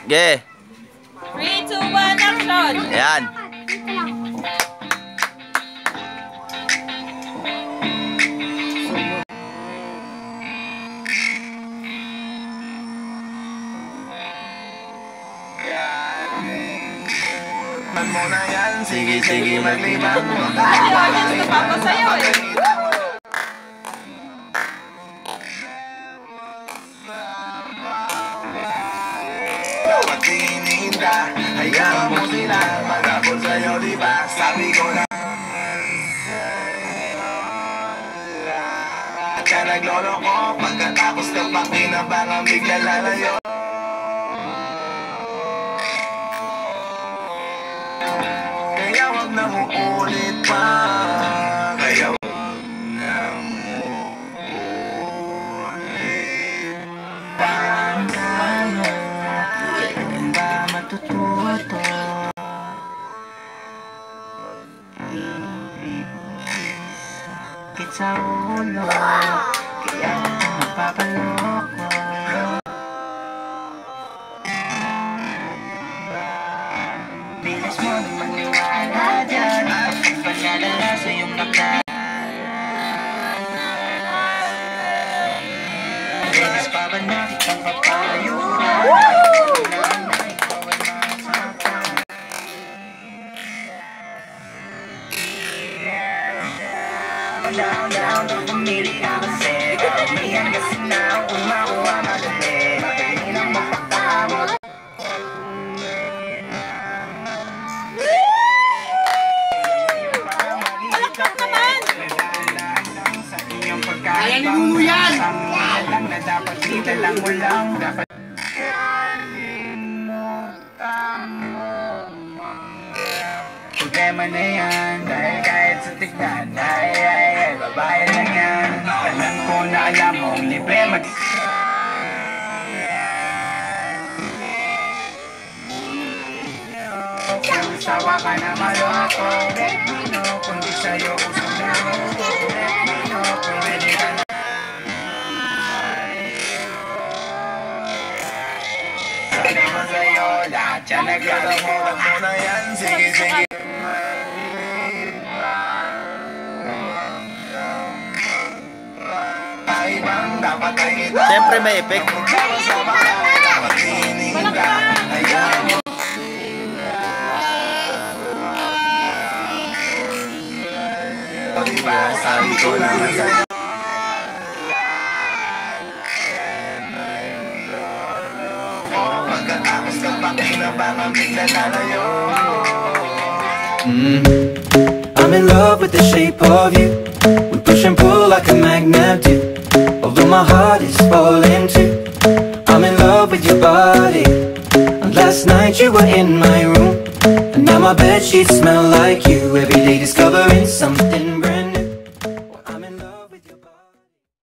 Ge. 3, 2, 1, action! Ayan. Sige, maglibang. Ay, audience na papasayaw eh. Hayaan mo sila magabot sa'yo, diba? Sabi ko na ka nagloloko, pagkatapos ng pakinabangang bigla lalayo. Kaya wag na uulit pa. Kaya wag na uulit pa. Kailan ba matututo? Sakit sa ulo, kaya napapaloko. Bilis mo nang maniwala dyan, ang panalala sa iyong nakla. Bilis pa ba na kitang papayuhan? Down, don't pumili ka kasi karamihan kasi na kung makuha madali. Madali nang mapakamot. Palakpak naman! Kaya ni Mumu yan! Lang na dapat kita lang mo lang dapat. Problema na yan dahil kahit sa tignan ay babae lang yan. Alam ko na alam mong libre mag... Kung sawa ka na maloko, let me know. Kung di sa'yo usap na ako, let me know. Pwede ka na. Sabi ko sa'yo, lahat yan nagkakamulang mo na yan. Sige, sige. Siyempre may effect. Sabi ko naman sa'yo. Pagkatapos ng pakinabangang bigla lalayo. I'm in love with the shape of you. We push and pull like a magnet do. Although my heart is falling too, I'm in love with your body. And last night you were in my room, and now my bedsheets smell like you. Every day discovering something